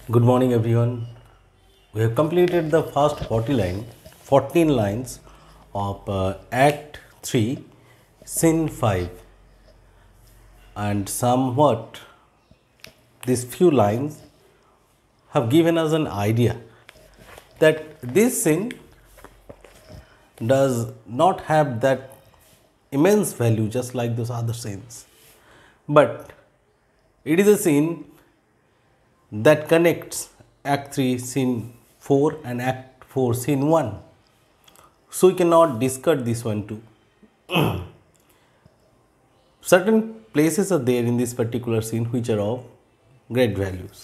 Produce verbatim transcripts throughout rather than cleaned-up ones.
Good morning, everyone. We have completed the first forty line, fourteen lines of uh, Act three, Scene five, and somewhat these few lines have given us an idea that this scene does not have that immense value just like those other scenes, but it is a scene that connects Act three Scene four and Act four Scene one. So we cannot discard this one too. Certain places are there in this particular scene which are of great values.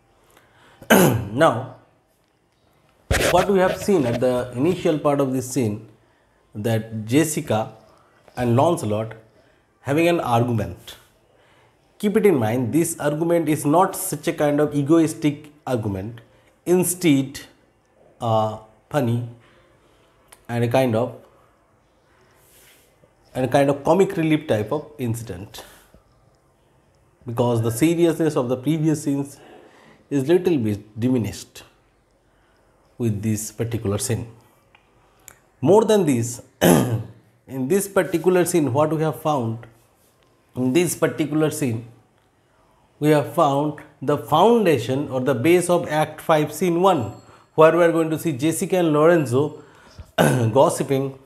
Now, what we have seen at the initial part of this scene, that Jessica and Lancelot having an argument. Keep it in mind, this argument is not such a kind of egoistic argument, instead uh, funny and a kind of and a kind of comic relief type of incident, because the seriousness of the previous scenes is little bit diminished with this particular scene. More than this, in this particular scene, what we have found, in this particular scene, we have found the foundation or the base of Act five Scene one, where we are going to see Jessica and Lorenzo gossiping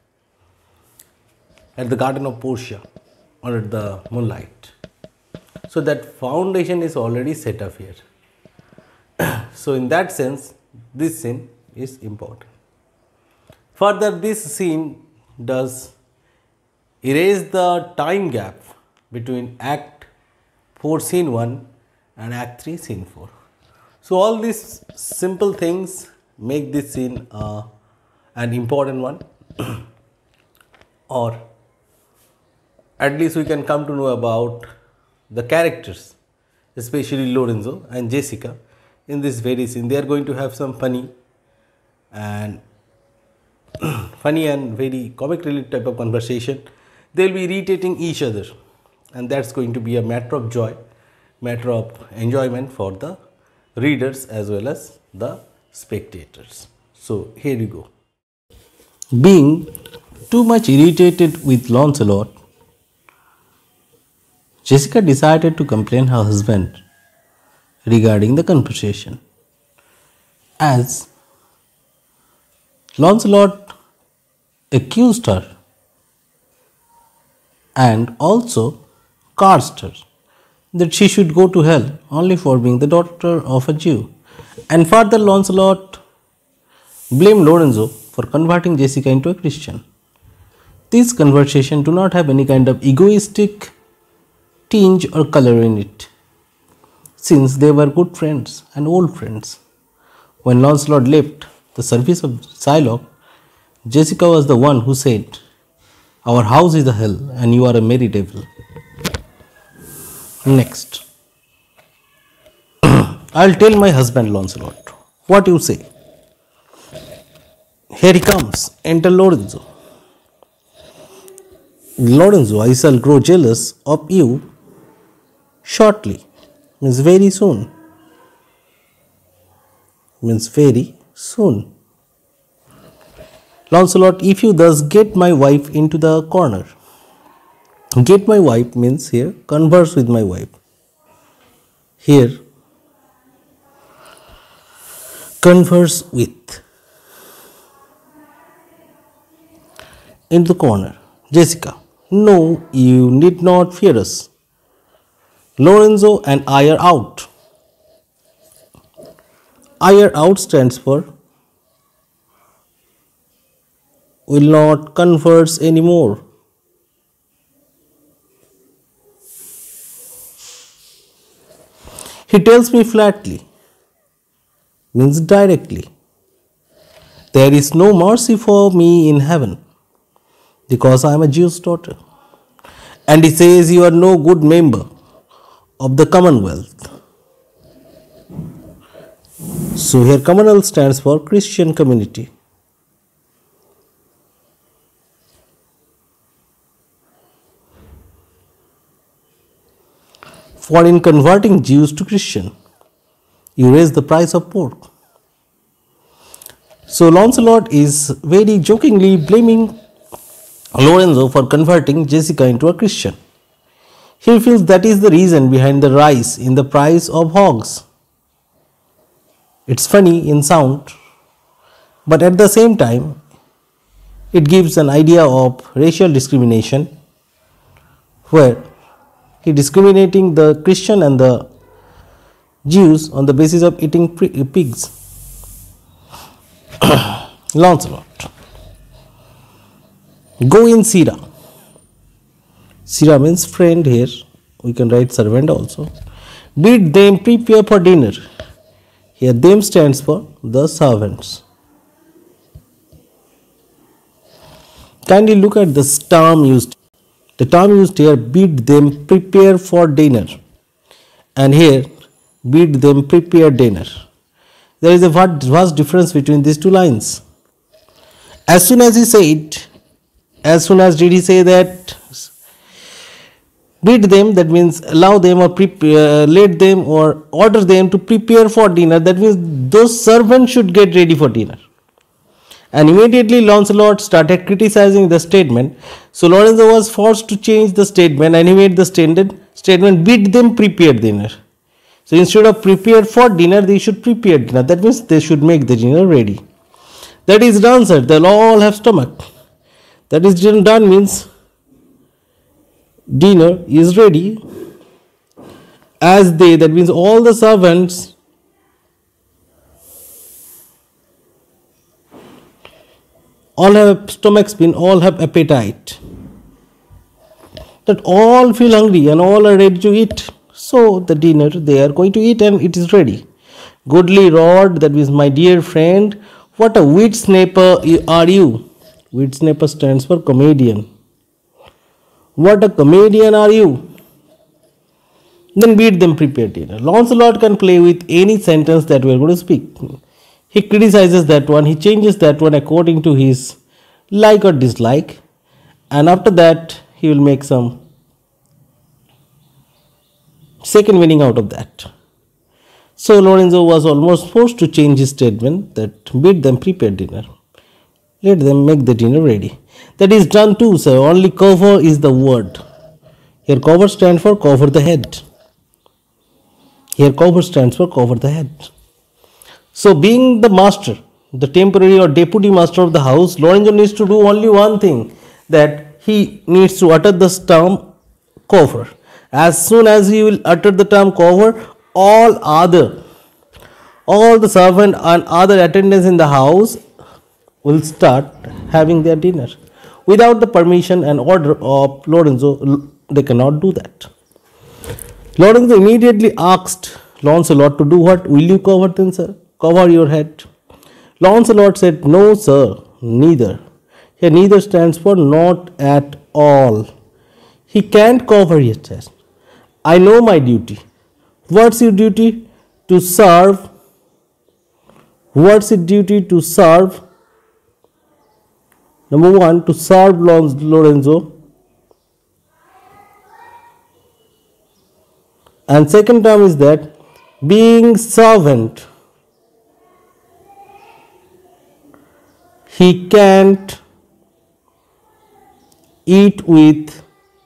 at the garden of Portia or at the moonlight. So that foundation is already set up here. So in that sense, this scene is important. Further, this scene does erase the time gap between Act four Scene one and Act three Scene four. So all these simple things make this scene uh, an important one, or at least we can come to know about the characters, especially Lorenzo and Jessica. In this very scene, they are going to have some funny and funny and very comic relief type of conversation. They will be irritating each other, and that's going to be a matter of joy, matter of enjoyment for the readers as well as the spectators. So here you go. Being too much irritated with Lancelot, Jessica decided to complain her husband regarding the conversation, as Lancelot accused her and also cursed her that she should go to hell only for being the daughter of a Jew. And further, Lancelot blamed Lorenzo for converting Jessica into a Christian. These conversations do not have any kind of egoistic tinge or color in it, since they were good friends and old friends. When Lancelot left the service of Shylock, Jessica was the one who said, "Our house is a hell and you are a merry devil." Next. I'll tell my husband Lancelot. What you say? Here he comes. Enter Lorenzo. Lorenzo, I shall grow jealous of you shortly. Means very soon. Means very soon. Lancelot, if you thus get my wife into the corner. Get my wife means here converse with my wife. Here converse with. In the corner. Jessica, no, you need not fear us. Lorenzo and I are out. I are out stands for will not converse anymore. He tells me flatly, means directly, there is no mercy for me in heaven because I am a Jew's daughter. And he says you are no good member of the Commonwealth. So here Commonwealth stands for Christian community. For in converting Jews to Christian, you raise the price of pork. So Lancelot is very jokingly blaming Lorenzo for converting Jessica into a Christian. He feels that is the reason behind the rise in the price of hogs. It's funny in sound, but at the same time, it gives an idea of racial discrimination, where he discriminating the Christian and the Jews on the basis of eating pigs. Lancelot. Go in Sira. Sira means friend here. We can write servant also. Bid them prepare for dinner. Here them stands for the servants. Kindly look at the term used. The term used here, bid them prepare for dinner. And here, bid them prepare dinner. There is a vast difference between these two lines. As soon as he said, as soon as did he say that, bid them, that means allow them or prepare, uh, let them or order them to prepare for dinner. That means those servants should get ready for dinner. And immediately Lancelot started criticizing the statement. So Lorenzo was forced to change the statement, and he made the statement, statement bid them prepare dinner. So instead of prepare for dinner, they should prepare dinner. That means they should make the dinner ready. That is done, sir. They'll all have stomach. That is done means dinner is ready. As they, that means all the servants all have stomachs, mean all have appetite. That all feel hungry and all are ready to eat. So the dinner they are going to eat and it is ready. Goodly Rod, that means my dear friend, what a wit snapper are you. Wit snapper stands for comedian. What a comedian are you. Then bid them prepare dinner. Lancelot can play with any sentence that we are going to speak. He criticizes that one, he changes that one according to his like or dislike, and after that he will make some second meaning out of that. So Lorenzo was almost forced to change his statement that bid them prepare dinner. Let them make the dinner ready. That is done too, sir. Only cover is the word. Here cover stands for cover the head. Here cover stands for cover the head. So being the master, the temporary or deputy master of the house, Lorenzo needs to do only one thing, that he needs to utter the term cover. As soon as he will utter the term cover, all other, all the servant and other attendants in the house will start having their dinner. Without the permission and order of Lorenzo, they cannot do that. Lorenzo immediately asked Lancelot to do what? Will you cover then, sir? Cover your head. Lancelot said, no, sir, neither. Here, neither stands for not at all. He can't cover his chest. I know my duty. What's your duty? To serve. What's your duty? To serve. Number one, to serve Lorenzo. And second term is that being servant, he can't eat with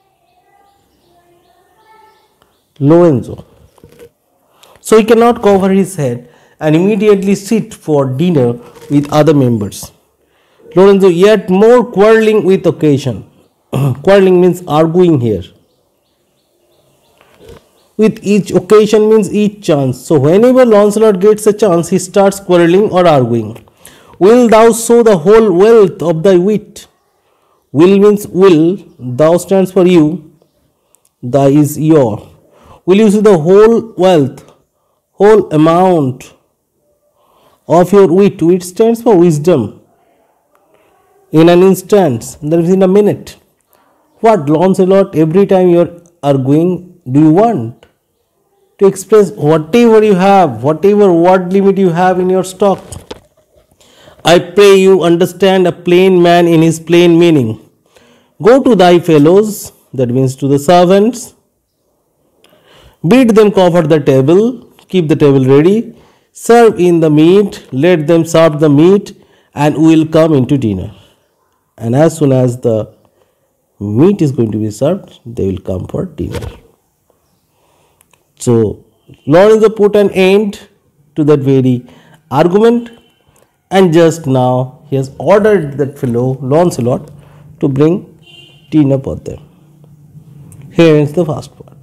Lorenzo. So he cannot cover his head and immediately sit for dinner with other members. Lorenzo yet more quarreling with occasion. Quarreling means arguing here. With each occasion means each chance. So whenever Lancelot gets a chance, he starts quarreling or arguing. Will thou sow the whole wealth of thy wit? Will means will. Thou stands for you. Thy is your. Will you sow the whole wealth, whole amount of your wit? Wit stands for wisdom. In an instant, that is in a minute. What, Lancelot, every time you are arguing, do you want to express whatever you have, whatever word limit you have in your stock? I pray you understand a plain man in his plain meaning. Go to thy fellows, that means to the servants, bid them cover the table, keep the table ready, serve in the meat, let them serve the meat, and we will come into dinner. And as soon as the meat is going to be served, they will come for dinner. So Lorenzo put an end to that very argument, and just now he has ordered that fellow Lancelot to bring dinner for them. Here ends the first part.